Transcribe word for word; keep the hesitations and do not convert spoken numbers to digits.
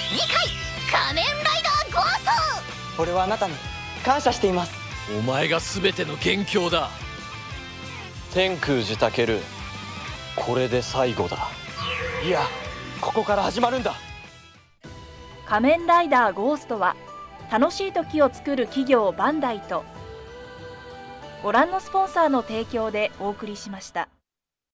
次回仮面ライダーゴースト。俺はあなたに感謝しています。 お前が全ての元凶だ。 天空寺タケル、これで最後だ。いや、ここから始まるんだ。 仮面ライダーゴーストは楽しい時を作る企業バンダイとご覧のスポンサーの提供でお送りしました。